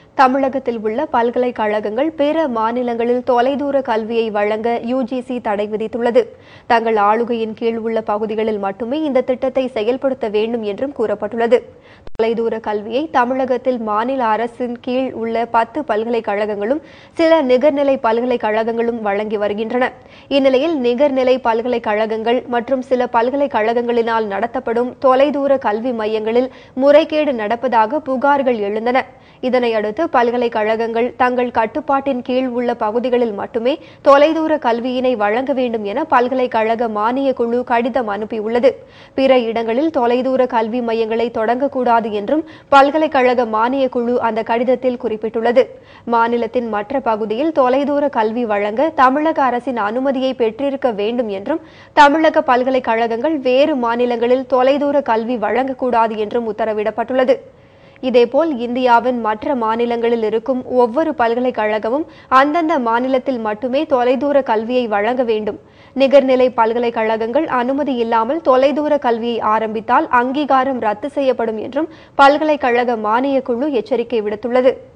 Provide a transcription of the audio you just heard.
தமிழகத்தில் உள்ள பல்கலைக்கழகங்கள் பிற மாநிலங்களில் தொலைதூர கல்வியை வழங்க யுஜிசி தடை விதித்துள்ளது. தங்கள் ஆளுகையின் கீழ் உள்ள பகுதிகளில் மட்டுமே இந்த திட்டத்தை செயல்படுத்த வேண்டும் என்றும் கூறப்பட்டுள்ளது. தொலைதூர கல்வியை தமிழகத்தில் மாநில அரசின் கீழ் உள்ள 10 பல்கலைக்கழகங்களும் சில நிகர்நிலை பல்கலைக்கழகங்களும் வழங்கி வருகின்றன. இந்நிலையில் நிகர்நிலை பல்கலைக்கழகங்கள் மற்றும் சில பல்கலைக்கழகங்களினால் நடத்தப்படும் தொலைதூர கல்வி மையங்களில் முறைகேடு நடப்பதாக புகார்கள் எழுந்தன. இதனையடுத்து பல்கலைக்கழகங்கள் தங்கள் கட்டுப்பாட்டின் கீழ் உள்ள பகுதிகளில் மட்டுமே தொலைதூர கல்வியினை வழங்க வேண்டும் என பல்கலைக்கழக மானிய குழு கடிதம் அனுப்பியுள்ளது. பிற இடங்களில் தொலைதூர கல்வி மையங்களை தொடங்கக்கூடாது என்றும் பல்கலைக்கழக மானிய குழு அந்த கடிதத்தில் குறிப்பிட்டுள்ளது. மாநிலத்தின் மற்ற பகுதியில் தொலைதூர கல்வி வழங்க தமிழக அரசின் அனுமதியை பெற்றிருக்க வேண்டும் என்றும் தமிழக பல்கலைக்கழகங்கள் வேறு மாநிலங்களில் தொலைதூர கல்வி வழங்கக்கூடாது என்றும் உத்தரவிடப்பட்டுள்ளது. இதேபோல் இந்தியாவின் மற்ற மாநிலங்களில் இருக்கும் ஒவ்வொரு பல்கலைக்கழகமும் அந்தந்த மாநிலத்தில் மட்டுமே தொலைதூர கல்வியை வழங்க வேண்டும். நிகர்நிலை பல்கலைக்கழகங்கள் அனுமதி இல்லாமல் தொலைதூர கல்வியை ஆரம்பித்தால் அங்கீகாரம் ரத்து செய்யப்படும் என்றும் பல்கலைக்கழக மானிய குழு எச்சரிக்கை விடுத்துள்ளது.